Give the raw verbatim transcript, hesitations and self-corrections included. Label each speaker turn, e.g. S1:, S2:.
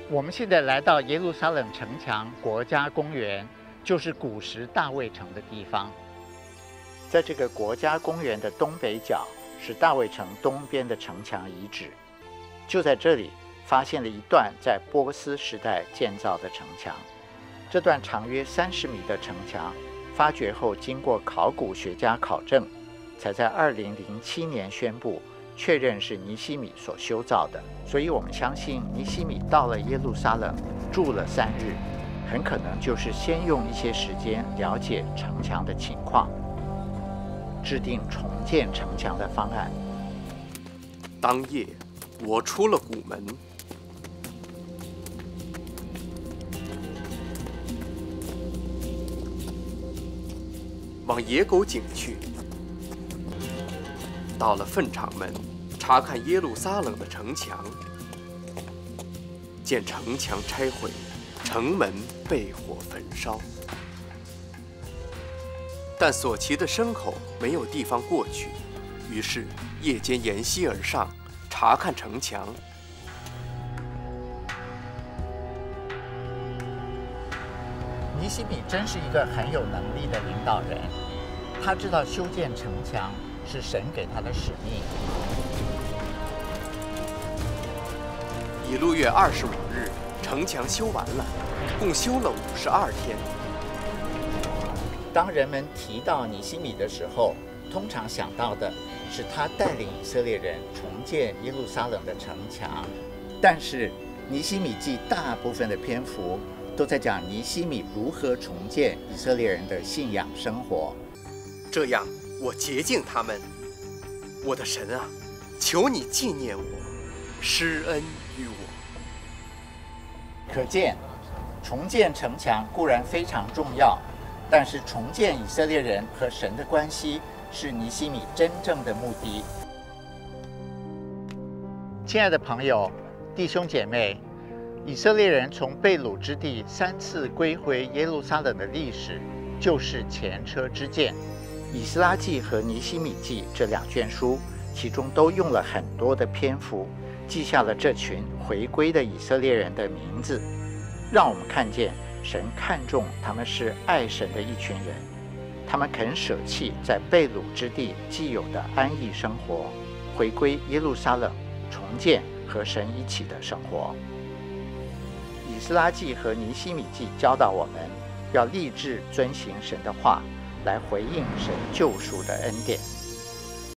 S1: 我们现在来到耶路撒冷城墙国家公园，就是古时大卫城的地方。在这个国家公园的东北角，是大卫城东边的城墙遗址。就在这里，发现了一段在波斯时代建造的城墙。这段长约三十米的城墙，发掘后经过考古学家考证，才在二零零七年宣布确认是尼希米所修造的。所以我们相信尼希米到了耶路撒冷住了三日，很可能就是先用一些时间了解城墙的情况，制定重建城墙的方案。
S2: 当夜，我出了谷门，往野狗井去。到了粪场门，查看耶路撒冷的城墙，见城墙拆毁，城门被火焚烧，但所骑的牲口没有地方过去，于是夜间沿溪而上，查看城墙。
S1: 尼希米真是一个很有能力的领导人，他知道修建城墙是神给他的使命。
S2: 以路月二十五日，城墙修完了，共修了五十二天。
S1: 当人们提到尼希米的时候，通常想到的是他带领以色列人重建耶路撒冷的城墙，但是尼希米记大部分的篇幅都在讲尼希米如何重建以色列人的信仰生活。
S2: 这样，我洁净他们。我的神啊，求你纪念我，施恩于我。
S1: 可见，重建城墙固然非常重要，但是重建以色列人和神的关系是尼希米真正的目的。亲爱的朋友、弟兄姐妹，以色列人从被掳之地三次归回耶路撒冷的历史，就是前车之鉴。以斯拉记和尼希米记这两卷书，其中都用了很多的篇幅，记下了这群回归的以色列人的名字，让我们看见神看重他们是爱神的一群人，他们肯舍弃在被掳之地既有的安逸生活，回归耶路撒冷，重建和神一起的生活。以斯拉记和尼希米记教导我们要立志遵行神的话，来回应神救赎的恩典。